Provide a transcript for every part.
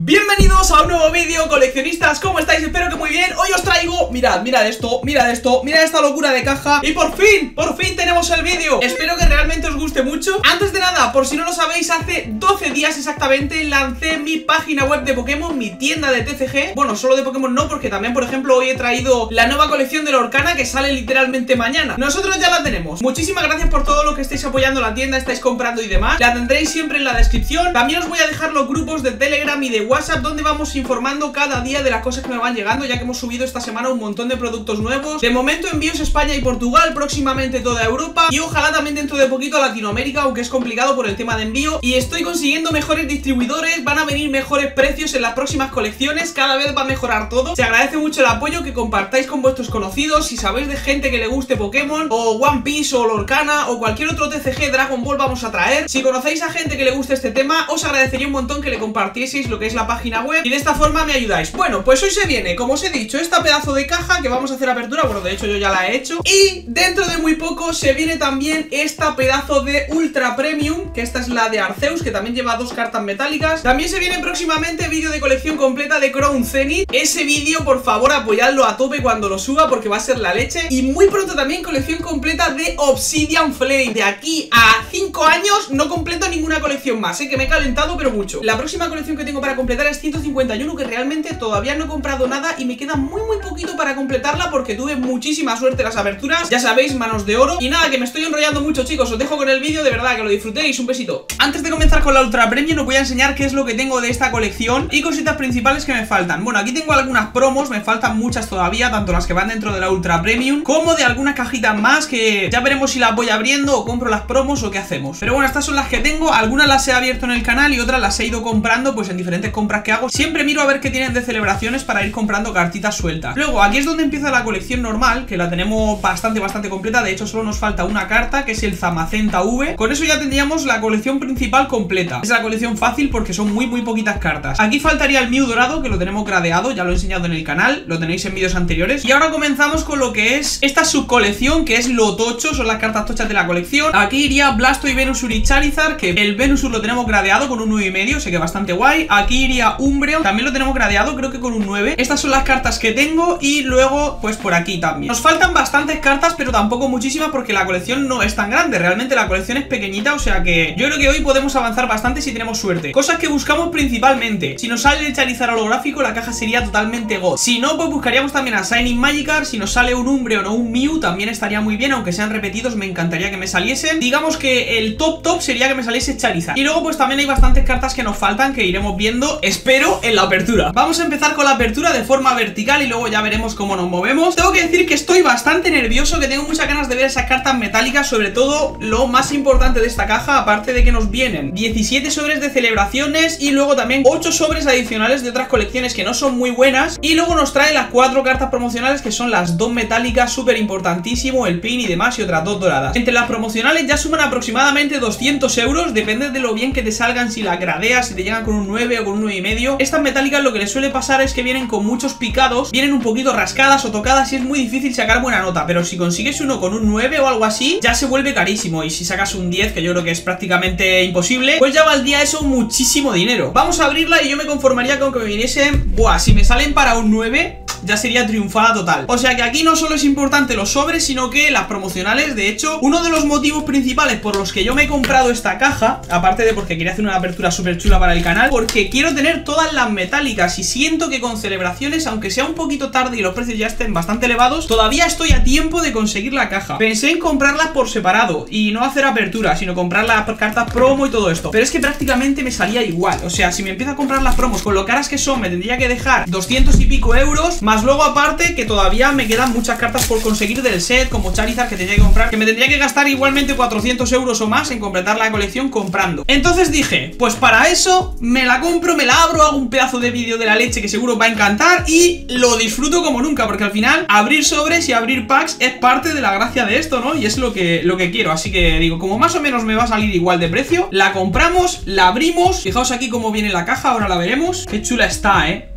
Bienvenidos a un nuevo vídeo, coleccionistas, ¿cómo estáis? Espero que muy bien. Hoy os traigo, mirad esto, mirad esta locura de caja. Y por fin tenemos el vídeo. Espero que realmente os guste mucho. Antes de nada, por si no lo sabéis, hace 12 días exactamente lancé mi página web de Pokémon, mi tienda de TCG. Bueno, solo de Pokémon no, porque también, por ejemplo, hoy he traído la nueva colección de Lorcana que sale literalmente mañana. Nosotros ya la tenemos. Muchísimas gracias por todo lo que estáis apoyando la tienda, estáis comprando y demás. La tendréis siempre en la descripción. También os voy a dejar los grupos de Telegram y de WhatsApp, donde vamos informando cada día de las cosas que me van llegando, ya que hemos subido esta semana un montón de productos nuevos. De momento envíos a España y Portugal, próximamente toda Europa y ojalá también dentro de poquito a Latinoamérica, aunque es complicado por el tema de envío. Y estoy consiguiendo mejores distribuidores, van a venir mejores precios en las próximas colecciones, cada vez va a mejorar todo. Se agradece mucho el apoyo, que compartáis con vuestros conocidos. Si sabéis de gente que le guste Pokémon o One Piece o Lorcana o cualquier otro TCG, Dragon Ball vamos a traer. Si conocéis a gente que le guste este tema, os agradecería un montón que le compartieseis lo que es la página web y de esta forma me ayudáis. Bueno, pues hoy se viene, como os he dicho, esta pedazo de caja que vamos a hacer apertura. Bueno, de hecho yo ya la he hecho. Y dentro de muy poco se viene también esta pedazo de Ultra Premium, que esta es la de Arceus, que también lleva 2 cartas metálicas. También se viene próximamente vídeo de colección completa de Crown Zenith. Ese vídeo, por favor, apoyadlo a tope cuando lo suba, porque va a ser la leche. Y muy pronto también colección completa de Obsidian Flame. De aquí a 5 años no completo ninguna colección más, que me he calentado pero mucho. La próxima colección que tengo para completar es 151, que realmente todavía no he comprado nada y me queda muy poquito para completarla, porque tuve muchísima suerte en las aperturas. Ya sabéis, manos de oro. Y nada, que me estoy enrollando mucho, chicos. Os dejo con el vídeo, de verdad, que lo disfrutéis. Un besito. Antes de comenzar con la Ultra Premium, os voy a enseñar qué es lo que tengo de esta colección y cositas principales que me faltan. Bueno, aquí tengo algunas promos, me faltan muchas todavía, tanto las que van dentro de la Ultra Premium como de algunas cajitas más, que ya veremos si las voy abriendo o compro las promos o qué hacemos. Pero bueno, estas son las que tengo. Algunas las he abierto en el canal y otras las he ido comprando pues en diferentes compras que hago. Siempre miro a ver qué tienen de celebraciones para ir comprando cartitas sueltas. Luego aquí es donde empieza la colección normal, que la tenemos bastante completa. De hecho solo nos falta una carta, que es el Zamacenta V. Con eso ya tendríamos la colección principal completa. Es la colección fácil porque son muy poquitas cartas. Aquí faltaría el Mew dorado, que lo tenemos gradeado, ya lo he enseñado en el canal, lo tenéis en vídeos anteriores. Y ahora comenzamos con lo que es esta subcolección, que es lo tocho, son las cartas tochas de la colección. Aquí iría Blasto y Venusaur y Charizard, que el Venusaur lo tenemos gradeado con un 9,5, sé que bastante guay. Aquí iría Umbreon, también lo tenemos gradeado, creo que con un 9. Estas son las cartas que tengo. Y luego pues por aquí también nos faltan bastantes cartas, pero tampoco muchísimas, porque la colección no es tan grande. Realmente la colección es pequeñita, o sea que yo creo que hoy podemos avanzar bastante si tenemos suerte. Cosas que buscamos principalmente: si nos sale el Charizard holográfico, la caja sería totalmente god. Si no, pues buscaríamos también a Shining Magikarp. Si nos sale un Umbreon o un Mew, también estaría muy bien, aunque sean repetidos, me encantaría que me saliesen. Digamos que el top sería que me saliese Charizard. Y luego pues también hay bastantes cartas que nos faltan, que iremos viendo, espero, en la apertura. Vamos a empezar con la apertura de forma vertical y luego ya veremos cómo nos movemos. Tengo que decir que estoy bastante nervioso, que tengo muchas ganas de ver esas cartas metálicas. Sobre todo lo más importante de esta caja, aparte de que nos vienen 17 sobres de celebraciones y luego también 8 sobres adicionales de otras colecciones que no son muy buenas. Y luego nos trae las 4 cartas promocionales, que son las 2 metálicas, súper importantísimo, el pin y demás, y otras 2 doradas. Entre las promocionales ya suman aproximadamente 200 euros, depende de lo bien que te salgan, si la gradeas, si te llegan con un 9 o con un 9,5. Estas metálicas lo que les suele pasar es que vienen con muchos picados, vienen un poquito rascadas o tocadas y es muy difícil sacar buena nota. Pero si consigues uno con un 9 o algo así, ya se vuelve carísimo. Y si sacas un 10, que yo creo que es prácticamente imposible, pues ya valdría eso muchísimo dinero. Vamos a abrirla y yo me conformaría con que me viniesen, buah, si me salen para un 9... ya sería triunfada total. O sea que aquí no solo es importante los sobres, sino que las promocionales. De hecho, uno de los motivos principales por los que yo me he comprado esta caja, aparte de porque quería hacer una apertura súper chula para el canal, porque quiero tener todas las metálicas. Y siento que con celebraciones, aunque sea un poquito tarde y los precios ya estén bastante elevados, todavía estoy a tiempo de conseguir la caja. Pensé en comprarlas por separado y no hacer apertura, sino comprar las cartas promo y todo esto, pero es que prácticamente me salía igual. O sea, si me empiezo a comprar las promos con lo caras que son, me tendría que dejar 200 y pico euros, más luego aparte que todavía me quedan muchas cartas por conseguir del set, como Charizard, que tendría que comprar, que me tendría que gastar igualmente 400 euros o más en completar la colección comprando. Entonces dije, pues para eso me la compro, me la abro, hago un pedazo de vídeo de la leche que seguro va a encantar y lo disfruto como nunca, porque al final abrir sobres y abrir packs es parte de la gracia de esto, ¿no? Y es lo que quiero. Así que digo, como más o menos me va a salir igual de precio, la compramos, la abrimos. Fijaos aquí cómo viene la caja, ahora la veremos. Qué chula está,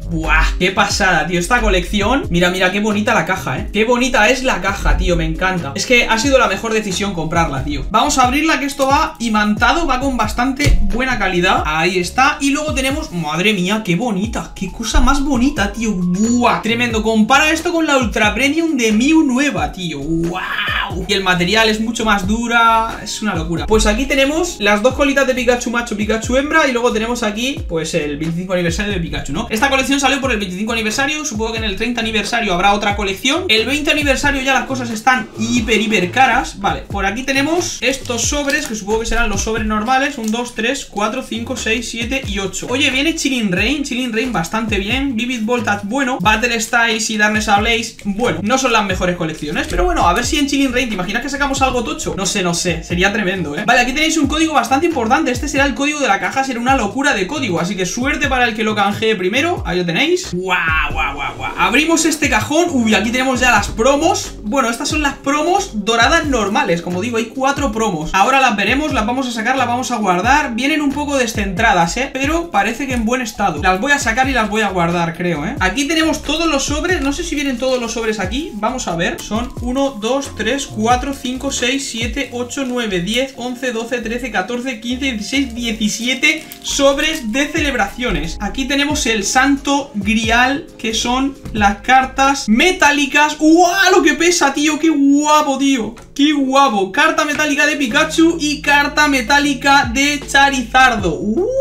Buah, qué pasada, tío. Esta colección, mira, mira, qué bonita la caja, qué bonita es la caja, tío, me encanta. Es que ha sido la mejor decisión comprarla, tío. Vamos a abrirla, que esto va imantado, va con bastante buena calidad. Ahí está. Y luego tenemos, madre mía, qué bonita, qué cosa más bonita, tío. Buah, tremendo. Compara esto con la Ultra Premium de Mew nueva, tío. Wow. Y el material es mucho más dura, es una locura. Pues aquí tenemos las dos colitas de Pikachu macho, Pikachu hembra. Y luego tenemos aquí, pues el 25 aniversario de Pikachu, ¿no? Esta colección salió por el 25 aniversario. Supongo que en el 30 aniversario habrá otra colección. El 20 aniversario ya las cosas están hiper caras. Vale, por aquí tenemos estos sobres, que supongo que serán los sobres normales. 1, 2, 3, 4, 5, 6, 7 y 8. Oye, viene Chilling Reign bastante bien. Vivid Voltage, bueno. Battle Styles y Darkness Ablaze, bueno, no son las mejores colecciones, pero bueno, a ver si en Chilling Reign, ¿te imaginas que sacamos algo tocho? No sé, sería tremendo, Vale, aquí tenéis un código bastante importante. Este será el código de la caja, será una locura de código, así que suerte para el que lo canjee primero. Ahí lo tenéis. Guau. Abrimos este cajón. Uy, aquí tenemos ya las promos. Bueno, estas son las promos doradas normales. Como digo, hay 4 promos. Ahora las veremos, las vamos a sacar, las vamos a guardar. Vienen un poco descentradas, pero parece que en buen estado. Las voy a sacar y las voy a guardar, creo, Aquí tenemos todos los sobres. No sé si vienen todos los sobres aquí. Vamos a ver. Son 1, 2, 3, 4, 5, 6, 7, 8, 9, 10, 11, 12, 13, 14, 15, 16, 17 sobres de celebraciones. Aquí tenemos el Santo Grial, que son las cartas metálicas. ¡Uah! Lo que pesa, tío. ¡Qué guapo, tío! ¡Qué guapo! Carta metálica de Pikachu y carta metálica de Charizardo.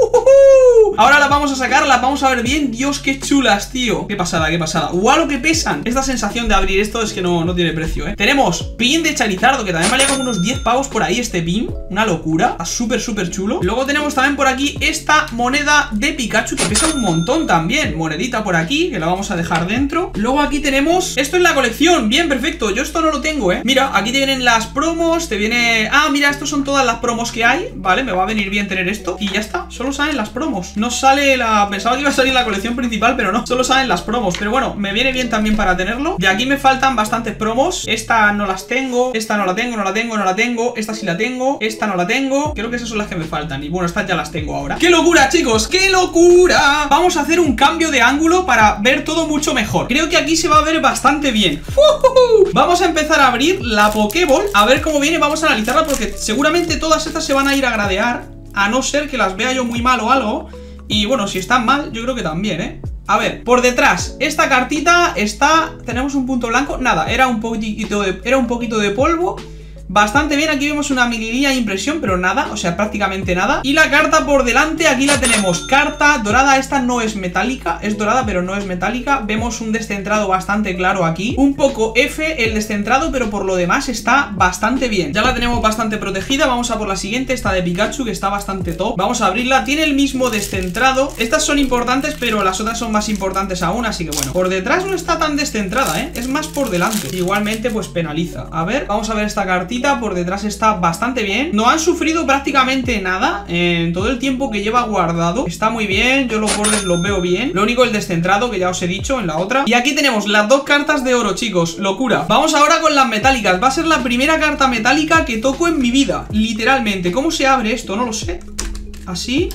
Ahora las vamos a sacar, las vamos a ver bien. Dios, qué chulas, tío. Qué pasada, qué pasada. ¡Guau, lo que pesan! Esta sensación de abrir esto es que no tiene precio, Tenemos pin de Charizardo, que también valía como unos 10 pavos por ahí este pin. Una locura. Está súper chulo. Luego tenemos también por aquí esta moneda de Pikachu, que pesa un montón también. Monedita por aquí, que la vamos a dejar dentro. Luego aquí tenemos... Esto es la colección. Bien, perfecto. Yo esto no lo tengo, Mira, aquí te vienen las promos, te viene... Ah, mira, estos son todas las promos que hay. Vale, me va a venir bien tener esto. Y ya está, solo salen las promos. No sale la... Pensaba que iba a salir la colección principal, pero no, solo salen las promos. Pero bueno, me viene bien también para tenerlo. De aquí me faltan bastantes promos. Esta no las tengo, esta no la tengo, no la tengo. Esta sí la tengo, esta no la tengo. Creo que esas son las que me faltan. Y bueno, estas ya las tengo ahora. ¡Qué locura, chicos! ¡Qué locura! Vamos a hacer un cambio de ángulo para ver todo mucho mejor. Creo que aquí se va a ver bastante bien. Vamos a empezar a abrir la Pokéball, a ver cómo viene. Vamos a analizarla porque seguramente todas estas se van a ir a gradear, a no ser que las vea yo muy mal o algo. Y bueno, si están mal, yo creo que también, A ver, por detrás, esta cartita está... Tenemos un punto blanco. Nada, era un poquito de polvo. Bastante bien, aquí vemos una mini línea de impresión, pero nada, o sea, prácticamente nada. Y la carta por delante, aquí la tenemos. Carta dorada, esta no es metálica. Es dorada, pero no es metálica. Vemos un descentrado bastante claro aquí. Un poco F el descentrado, pero por lo demás está bastante bien. Ya la tenemos bastante protegida. Vamos a por la siguiente, esta de Pikachu, que está bastante top. Vamos a abrirla, tiene el mismo descentrado. Estas son importantes, pero las otras son más importantes aún, así que bueno. Por detrás no está tan descentrada, es más por delante. Igualmente, pues penaliza. A ver, vamos a ver esta cartita. Por detrás está bastante bien. No han sufrido prácticamente nada en todo el tiempo que lleva guardado. Está muy bien, yo los bordes los veo bien. Lo único el descentrado, que ya os he dicho en la otra. Y aquí tenemos las dos cartas de oro, chicos. Locura. Vamos ahora con las metálicas. Va a ser la primera carta metálica que toco en mi vida, literalmente. ¿Cómo se abre esto? No lo sé. Así.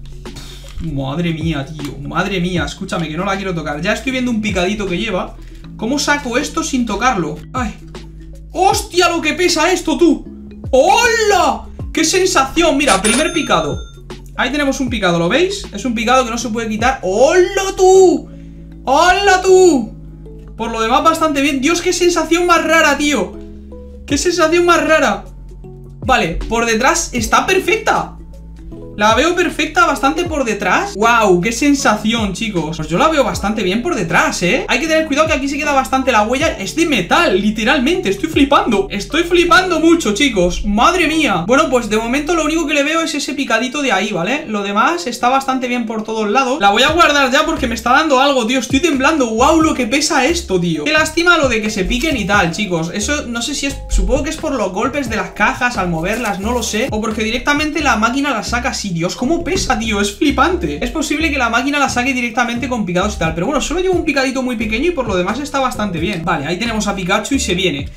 Madre mía, tío. Madre mía, escúchame, que no la quiero tocar. Ya estoy viendo un picadito que lleva. ¿Cómo saco esto sin tocarlo? Ay. ¡Hostia, lo que pesa esto, tú! ¡Hola! ¡Qué sensación! Mira, primer picado. Ahí tenemos un picado, ¿lo veis? Es un picado que no se puede quitar. ¡Hola, tú! ¡Hola, tú! Por lo demás, bastante bien. Dios, qué sensación más rara, tío. ¡Qué sensación más rara! Vale, por detrás está perfecta. La veo perfecta bastante por detrás. ¡Wow! ¡Qué sensación, chicos! Pues yo la veo bastante bien por detrás, Hay que tener cuidado que aquí se queda bastante la huella. Es de metal, literalmente. Estoy flipando. Estoy flipando mucho, chicos. ¡Madre mía! Bueno, pues de momento lo único que le veo es ese picadito de ahí, ¿vale? Lo demás está bastante bien por todos lados. La voy a guardar ya porque me está dando algo, tío. Estoy temblando. ¡Wow! Lo que pesa esto, tío. Qué lástima lo de que se piquen y tal, chicos. Eso no sé si es... Supongo que es por los golpes de las cajas al moverlas, no lo sé. O porque directamente la máquina las saca así. Dios, cómo pesa, tío, es flipante. Es posible que la máquina la saque directamente con picados y tal, pero bueno, solo llevo un picadito muy pequeño y por lo demás está bastante bien. Vale, ahí tenemos a Pikachu y se viene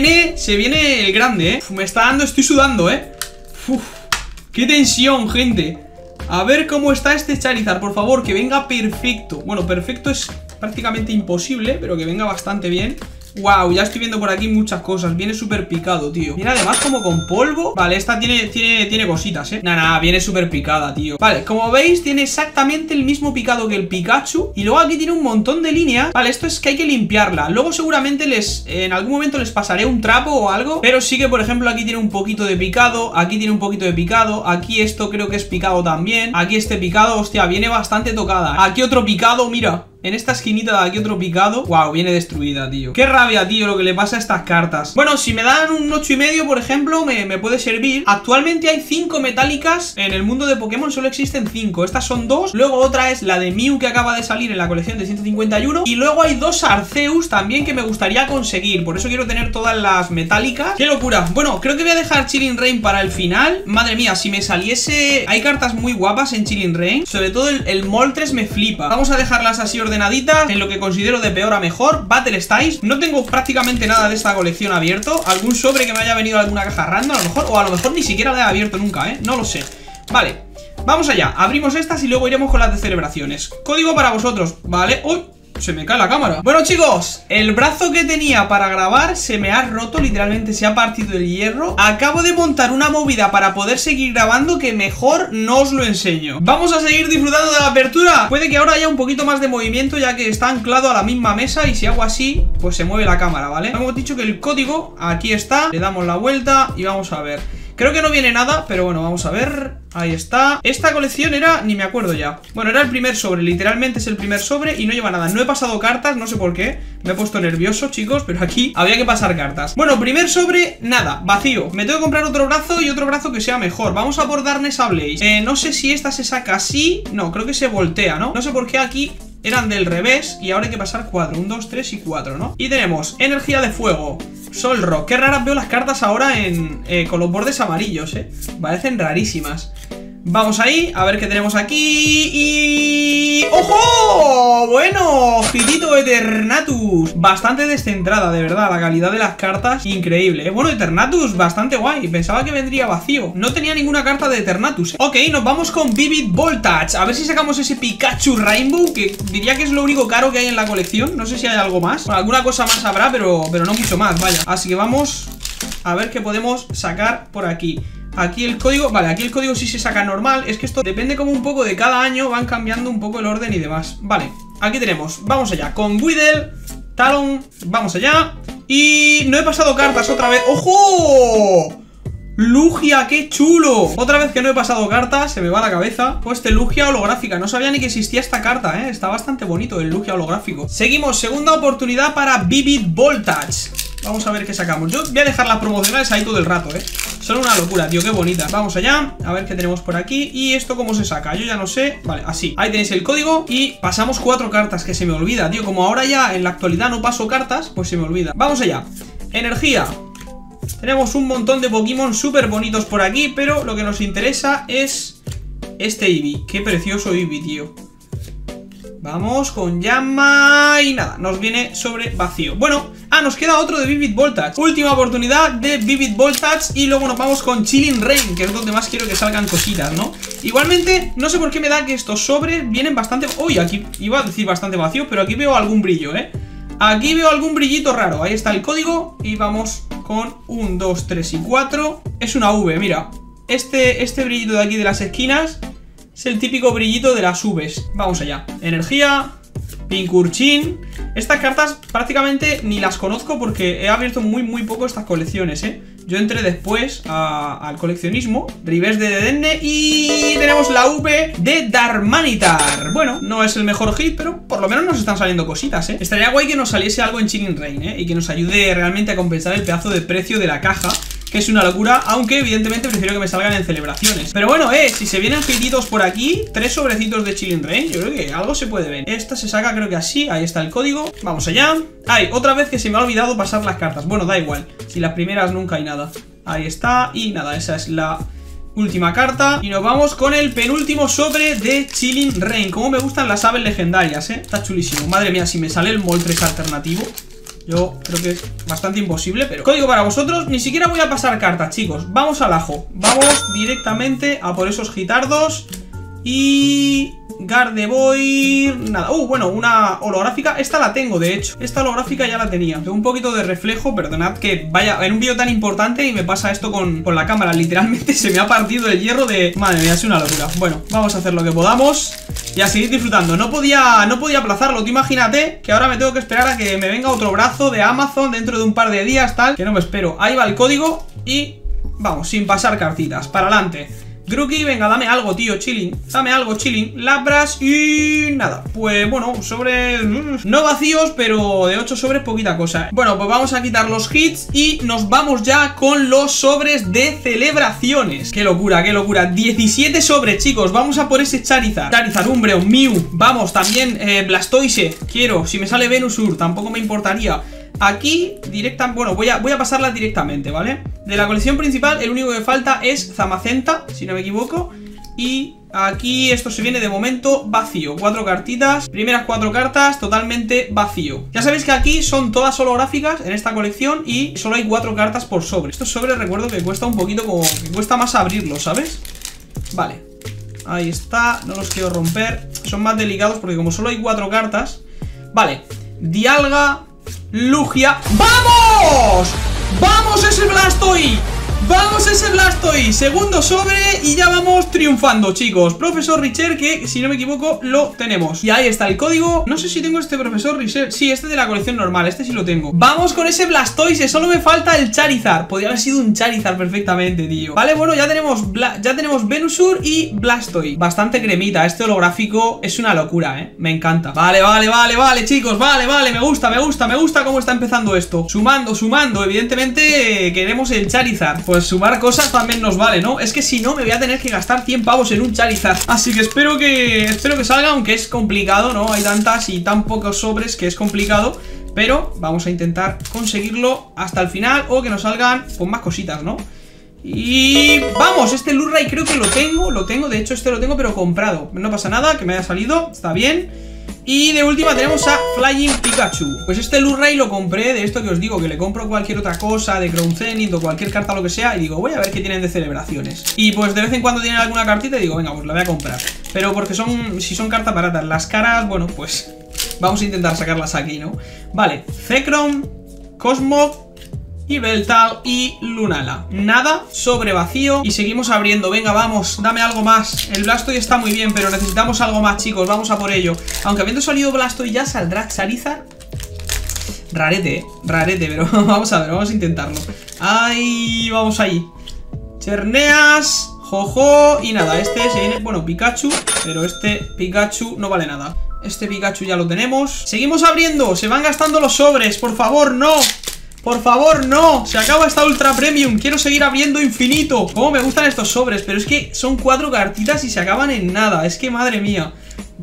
el grande, me está dando, estoy sudando, Uf, qué tensión, gente. A ver cómo está este Charizard, por favor, que venga perfecto. Bueno, perfecto es prácticamente imposible, pero que venga bastante bien. Wow, ya estoy viendo por aquí muchas cosas. Viene súper picado, tío. Viene además como con polvo. Vale, esta tiene cositas, Nada, viene súper picada, tío. Vale, como veis, tiene exactamente el mismo picado que el Pikachu. Y luego aquí tiene un montón de líneas. Vale, esto es que hay que limpiarla. Luego seguramente en algún momento les pasaré un trapo o algo. Pero sí que, por ejemplo, aquí tiene un poquito de picado. Aquí tiene un poquito de picado. Aquí esto creo que es picado también. Aquí este picado, hostia, viene bastante tocada. Aquí otro picado, mira. En esta esquinita de aquí otro picado. Wow, viene destruida, tío. Qué rabia, tío, lo que le pasa a estas cartas. Bueno, si me dan un 8,5, por ejemplo, me puede servir. Actualmente hay 5 metálicas. En el mundo de Pokémon solo existen 5. Estas son 2. Luego otra es la de Mew, que acaba de salir en la colección de 151. Y luego hay 2 Arceus también que me gustaría conseguir. Por eso quiero tener todas las metálicas. ¡Qué locura! Bueno, creo que voy a dejar Chilling Reign para el final. Madre mía, si me saliese... Hay cartas muy guapas en Chilling Reign. Sobre todo el Moltres me flipa. Vamos a dejarlas así ordenaditas, en lo que considero de peor a mejor. Battle Styles, no tengo prácticamente nada de esta colección abierto. Algún sobre que me haya venido de alguna caja random a lo mejor, o a lo mejor ni siquiera la he abierto nunca, no lo sé. Vale, vamos allá, abrimos estas y luego iremos con las de celebraciones. Código para vosotros, vale. Uy, se me cae la cámara. Bueno, chicos, el brazo que tenía para grabar se me ha roto, literalmente se ha partido el hierro. Acabo de montar una movida para poder seguir grabando que mejor no os lo enseño. Vamos a seguir disfrutando de la apertura. Puede que ahora haya un poquito más de movimiento, ya que está anclado a la misma mesa, y si hago así, pues se mueve la cámara, ¿vale? Hemos dicho que el código aquí está. Le damos la vuelta y vamos a ver. Creo que no viene nada, pero bueno, vamos a ver. Ahí está. Esta colección era... ni me acuerdo ya. Bueno, era el primer sobre, literalmente es el primer sobre y no lleva nada. No he pasado cartas, no sé por qué. Me he puesto nervioso, chicos, pero aquí había que pasar cartas. Bueno, primer sobre, nada, vacío. Me tengo que comprar otro brazo y otro brazo que sea mejor. Vamos a por Darkness Ablaze. No sé si esta se saca así. No, creo que se voltea, ¿no? No sé por qué aquí... eran del revés y ahora hay que pasar 4. 1, 2, 3 y 4, ¿no? Y tenemos energía de fuego, Sol Rock. Qué raras veo las cartas ahora con los bordes amarillos, parecen rarísimas. Vamos ahí, a ver qué tenemos aquí. Y... ¡ojo! Bueno, ojitito Eternatus. Bastante descentrada, de verdad. La calidad de las cartas, increíble. Bueno, Eternatus, bastante guay. Pensaba que vendría vacío. No tenía ninguna carta de Eternatus. Ok, nos vamos con Vivid Voltage. A ver si sacamos ese Pikachu Rainbow, que diría que es lo único caro que hay en la colección. No sé si hay algo más. Bueno, alguna cosa más habrá, pero no mucho más, vaya. Así que vamos a ver qué podemos sacar por aquí. Aquí el código, vale, aquí el código sí se saca normal. Es que esto depende como un poco de cada año. Van cambiando un poco el orden y demás. Vale, aquí tenemos, vamos allá, con Weedle, Talon, vamos allá. Y no he pasado cartas otra vez. ¡Ojo! Lugia, qué chulo. Otra vez que no he pasado cartas, se me va la cabeza. Pues Lugia holográfica, no sabía ni que existía esta carta, está bastante bonito el Lugia holográfico. Seguimos, segunda oportunidad para Vivid Voltage. Vamos a ver qué sacamos. Yo voy a dejar las promocionales ahí todo el rato, Son una locura, tío, qué bonita. Vamos allá, a ver qué tenemos por aquí. Y esto cómo se saca, yo ya no sé. Vale, así, ahí tenéis el código. Y pasamos 4 cartas, que se me olvida, tío. Como ahora ya en la actualidad no paso cartas, pues se me olvida. Vamos allá, energía. Tenemos un montón de Pokémon súper bonitos por aquí, pero lo que nos interesa es este Eevee. Qué precioso Eevee, tío. Vamos con llama y nada, nos viene sobre vacío. Bueno, nos queda otro de Vivid Voltage. Última oportunidad de Vivid Voltage y luego nos vamos con Chilling Reign, que es donde más quiero que salgan cositas, ¿no? Igualmente, no sé por qué me da que estos sobres vienen bastante... Uy, aquí iba a decir bastante vacío, pero aquí veo algún brillo, Aquí veo algún brillito raro. Ahí está el código y vamos con 1, 2, 3 y 4. Es una V, mira. Este brillito de aquí de las esquinas es el típico brillito de las Vs. Vamos allá. Energía, Pincurchin. Estas cartas prácticamente ni las conozco porque he abierto muy poco estas colecciones, Yo entré después al coleccionismo. Reverse de Dedenne y tenemos la V de Darmanitar. Bueno, no es el mejor hit, pero por lo menos nos están saliendo cositas, Estaría guay que nos saliese algo en Chilling Reign, y que nos ayude realmente a compensar el pedazo de precio de la caja, que es una locura, aunque evidentemente prefiero que me salgan en celebraciones. Pero bueno, si se vienen hititos por aquí, 3 sobrecitos de Chilling Reign, yo creo que algo se puede ver. Esta se saca creo que así, ahí está el código. Vamos allá. Ay, otra vez que se me ha olvidado pasar las cartas. Bueno, da igual, si las primeras nunca hay nada. Ahí está, y nada, esa es la última carta. Y nos vamos con el penúltimo sobre de Chilling Reign. Como me gustan las aves legendarias, está chulísimo. Madre mía, si me sale el Moltres alternativo, yo creo que es bastante imposible, pero código para vosotros. Ni siquiera voy a pasar cartas, chicos. Vamos al ajo. Vamos directamente a por esos gitardos. Y... Gardevoir, nada. Bueno, una holográfica. Esta la tengo, de hecho. Esta holográfica ya la tenía. Tengo un poquito de reflejo, perdonad que vaya en un vídeo tan importante y me pasa esto con la cámara. Literalmente se me ha partido el hierro de... Madre mía, es una locura. Bueno, vamos a hacer lo que podamos y a seguir disfrutando. No podía aplazarlo. Tú imagínate que ahora me tengo que esperar a que me venga otro brazo de Amazon dentro de un par de días, tal. Que no me espero. Ahí va el código y... Vamos, sin pasar cartitas. Para adelante. Grookey, venga, dame algo, tío, chilling. Dame algo, chilling. Labras y... nada. Pues bueno, sobres... no vacíos, pero de 8 sobres poquita cosa. Bueno, pues vamos a quitar los hits y nos vamos ya con los sobres de celebraciones. Qué locura, qué locura. 17 sobres, chicos. Vamos a por ese Charizard. Charizard, Umbreon, Mew. Vamos, también Blastoise. Quiero, si me sale Venusaur, tampoco me importaría. Aquí, bueno, voy a pasarla directamente, ¿vale? De la colección principal, el único que falta es Zamacenta, si no me equivoco. Y aquí esto se viene de momento vacío. 4 cartitas, primeras 4 cartas, totalmente vacío. Ya sabéis que aquí son todas holográficas en esta colección y solo hay 4 cartas por sobre. Estos sobres recuerdo que cuesta un poquito, como que cuesta más abrirlos, ¿sabes? Vale, ahí está, no los quiero romper. Son más delicados porque como solo hay 4 cartas. Vale, Dialga, Lugia. ¡Vamos! ¡Vamos ese Blastoise! ¡Vamos ese Blastoise! Segundo sobre y ya vamos triunfando, chicos. Profesor Richer, que si no me equivoco lo tenemos. Y ahí está el código. No sé si tengo este Profesor Richer. Sí, este de la colección normal, este sí lo tengo. Vamos con ese Blastoise, solo me falta el Charizard. Podría haber sido un Charizard perfectamente, tío. Vale, bueno, ya tenemos Venusaur y Blastoise. Bastante cremita, este holográfico es una locura, me encanta. Vale, chicos, vale, me gusta cómo está empezando esto. Sumando, evidentemente queremos el Charizard. Pues sumar cosas también nos vale, ¿no? Es que si no me voy a tener que gastar 100 pavos en un Charizard. Así que espero que salga, aunque es complicado, ¿no? Hay tantas y tan pocos sobres que es complicado. Pero vamos a intentar conseguirlo hasta el final o que nos salgan con más cositas, ¿no? Y vamos, este Luray creo que lo tengo, de hecho este lo tengo pero comprado. No pasa nada, que me haya salido, está bien. Y de última tenemos a Flying Pikachu. Pues este Luray lo compré, de esto que os digo, que le compro cualquier otra cosa, de Crown Zenith o cualquier carta, lo que sea. Y digo, voy a ver qué tienen de celebraciones. Y pues de vez en cuando tienen alguna cartita y digo, venga, pues la voy a comprar. Pero porque si son cartas baratas. Las caras, bueno, pues vamos a intentar sacarlas aquí, ¿no? Vale, Zekrom, Cosmog y Beltal y Lunala. Nada, sobre vacío. Y seguimos abriendo, venga, vamos, dame algo más. El Blastoise está muy bien, pero necesitamos algo más, chicos, vamos a por ello. Aunque habiendo salido Blastoise ya saldrá Charizard. Rarete, pero vamos a ver, vamos a intentarlo. Ahí, vamos ahí. Cherneas, Jojo y nada, este se viene, bueno, Pikachu. Pero este Pikachu no vale nada. Este Pikachu ya lo tenemos. Seguimos abriendo, se van gastando los sobres, por favor, no. Por favor, no, se acaba esta Ultra Premium. Quiero seguir abriendo infinito. Cómo me gustan estos sobres, pero es que son 4 cartitas y se acaban en nada. Es que madre mía.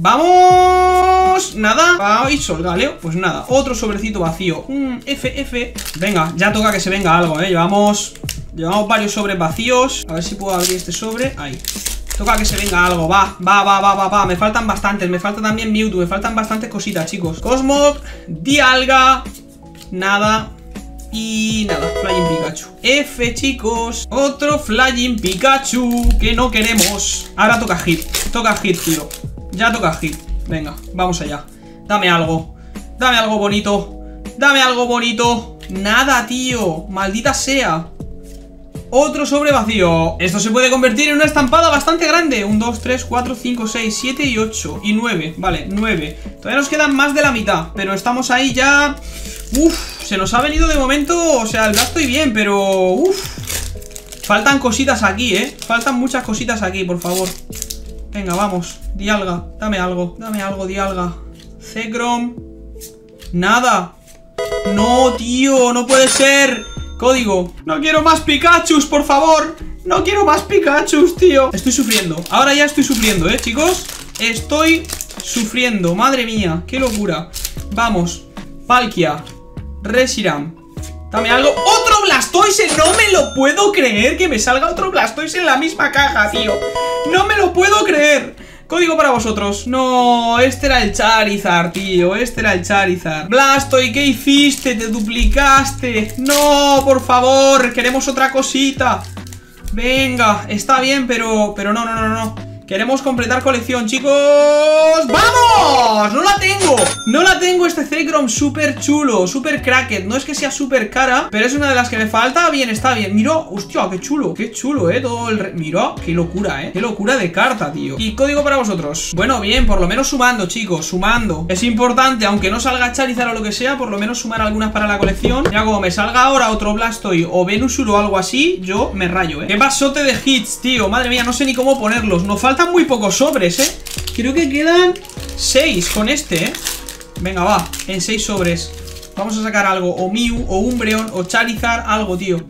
¡Vamos! Nada. ¡Ay, Solgaleo! Pues nada, otro sobrecito vacío. FF. Venga, ya toca que se venga algo, Llevamos varios sobres vacíos. A ver si puedo abrir este sobre. Ahí. Toca que se venga algo, va. Me faltan bastantes, me falta también Mewtwo. Me faltan bastantes cositas, chicos. Cosmog, Dialga. Nada. Y nada, Flying Pikachu. F, chicos. Otro Flying Pikachu que no queremos. Ahora toca hit, tío. Ya toca hit. Venga, vamos allá. Dame algo bonito. Nada, tío, maldita sea. Otro sobre vacío. Esto se puede convertir en una estampada bastante grande. 1, 2, 3, 4, 5, 6, 7 y 8 y 9, vale, 9. Todavía nos quedan más de la mitad, pero estamos ahí ya. Se nos ha venido de momento. O sea, el gasto y bien, pero faltan cositas aquí, faltan muchas cositas aquí, por favor. Venga, vamos, Dialga, dame algo, Dialga. Zekrom. Nada. No, tío, no puede ser. Código. No quiero más Pikachus, por favor. No quiero más Pikachus, tío. Estoy sufriendo. Ahora ya estoy sufriendo, chicos. Estoy sufriendo. Madre mía, qué locura. Vamos. Palkia. Reshiram. Dame algo. ¡Otro Blastoise! No me lo puedo creer que me salga otro Blastoise en la misma caja, tío. No me lo puedo creer. Código para vosotros. No, este era el Charizard, tío. Este era el Charizard. Blastoise, ¿qué hiciste? Te duplicaste. No, por favor, queremos otra cosita. Venga, está bien, pero no. Queremos completar colección, chicos. ¡Vamos! ¡No la tengo! No la tengo, este Zekrom súper chulo, súper cracked. No es que sea súper cara, pero es una de las que me falta. Bien, está bien. Mira, hostia, qué chulo, todo el... Mira, qué locura, qué locura de carta, tío. Y código para vosotros. Bueno, bien, por lo menos sumando, chicos, sumando. Es importante, aunque no salga Charizard o lo que sea, por lo menos sumar algunas para la colección. Ya como me salga ahora otro Blastoise o Venusaur o algo así, yo me rayo, Qué pasote de hits, tío. Madre mía, no sé ni cómo ponerlos. Nos faltan muy pocos sobres, Creo que quedan 6 con este, Venga, va, en 6 sobres. Vamos a sacar algo, o Mew, o Umbreon, o Charizard, algo, tío.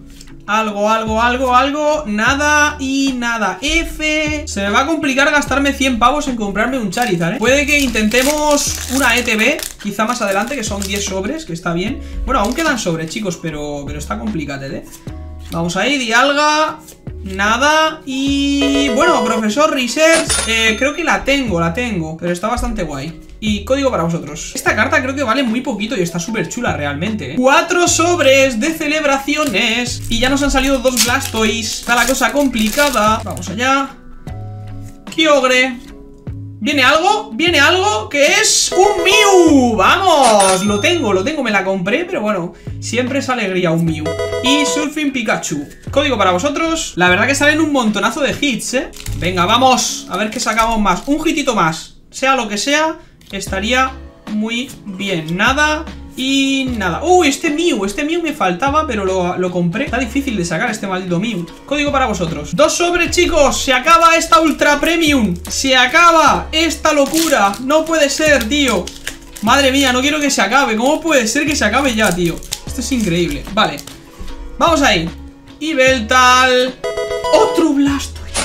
Algo, nada y nada. F. Se me va a complicar gastarme 100 pavos en comprarme un Charizard, Puede que intentemos una ETB, quizá más adelante, que son 10 sobres, que está bien. Bueno, aún quedan sobres, chicos, pero está complicado, Vamos ahí, Dialga. Nada. Y bueno, Profesor Research, creo que la tengo, pero está bastante guay. Y código para vosotros. Esta carta creo que vale muy poquito y está súper chula realmente, 4 sobres de celebraciones. Y ya nos han salido 2 Blastoise. Está la cosa complicada. Vamos allá. Kyogre. ¿Viene algo que es un Mew? ¡Vamos! Lo tengo, me la compré, pero bueno, siempre es alegría un Mew. Y Surfing Pikachu. Código para vosotros. La verdad que salen un montonazo de hits, Venga, vamos, a ver qué sacamos más. Un hitito más, sea lo que sea, estaría muy bien. Nada y nada. Uy, este Mew me faltaba, pero lo compré. Está difícil de sacar este maldito Mew. Código para vosotros. 2 sobres, chicos. Se acaba esta Ultra Premium. Se acaba esta locura. No puede ser, tío. Madre mía, no quiero que se acabe. ¿Cómo puede ser que se acabe ya, tío? Esto es increíble. Vale, vamos ahí. Y Beltal. Otro Blastoise.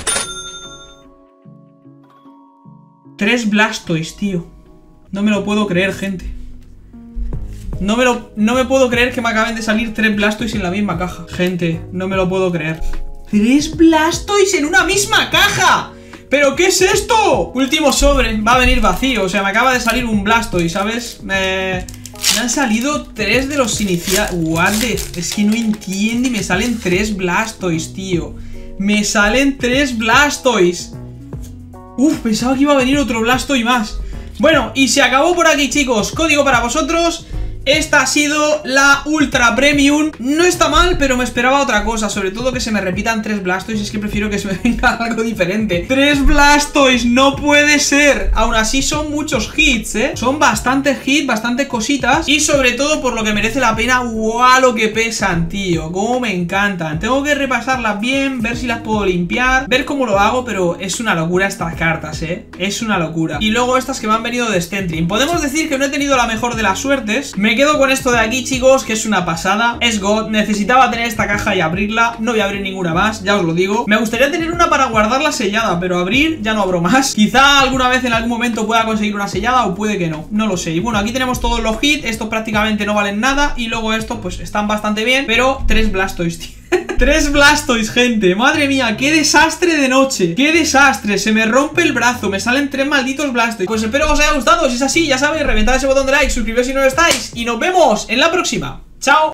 3 Blastoise, tío. No me lo puedo creer, gente. No me puedo creer que me acaben de salir 3 Blastoise en la misma caja. Gente, no me lo puedo creer. 3 Blastoise en una misma caja. ¿Pero qué es esto? Último sobre, va a venir vacío. O sea, me acaba de salir un Blastoise, ¿sabes? Me han salido 3 de los iniciales. Es que no entiendo. Y me salen 3 Blastoise, tío. Me salen 3 Blastoise. Pensaba que iba a venir otro Blastoise más. Bueno, y se acabó por aquí, chicos. Código para vosotros. Esta ha sido la Ultra Premium. No está mal, pero me esperaba otra cosa. Sobre todo que se me repitan 3 Blastoise. Es que prefiero que se me venga algo diferente. 3 Blastoise, no puede ser. Aún así son muchos hits, Son bastantes hits, bastantes cositas. Y sobre todo por lo que merece la pena. ¡Wow! Lo que pesan, tío. Cómo me encantan. Tengo que repasarlas bien, ver si las puedo limpiar, ver cómo lo hago, pero es una locura estas cartas, Es una locura. Y luego estas que me han venido de Stentrin. Podemos decir que no he tenido la mejor de las suertes. Me quedo con esto de aquí, chicos, que es una pasada. Es God, necesitaba tener esta caja y abrirla. No voy a abrir ninguna más, ya os lo digo. Me gustaría tener una para guardarla sellada, pero abrir ya no abro más. Quizá alguna vez en algún momento pueda conseguir una sellada, o puede que no, no lo sé. Y bueno, aquí tenemos todos los hits. Estos prácticamente no valen nada. Y luego estos pues están bastante bien, pero 3 Blastoise, tío. 3 Blastoise, gente, madre mía, qué desastre de noche. Qué desastre, se me rompe el brazo. Me salen 3 malditos Blastoise. Pues espero que os haya gustado, si es así, ya sabéis, reventad ese botón de like, suscribiros si no lo estáis. Y nos vemos en la próxima, chao.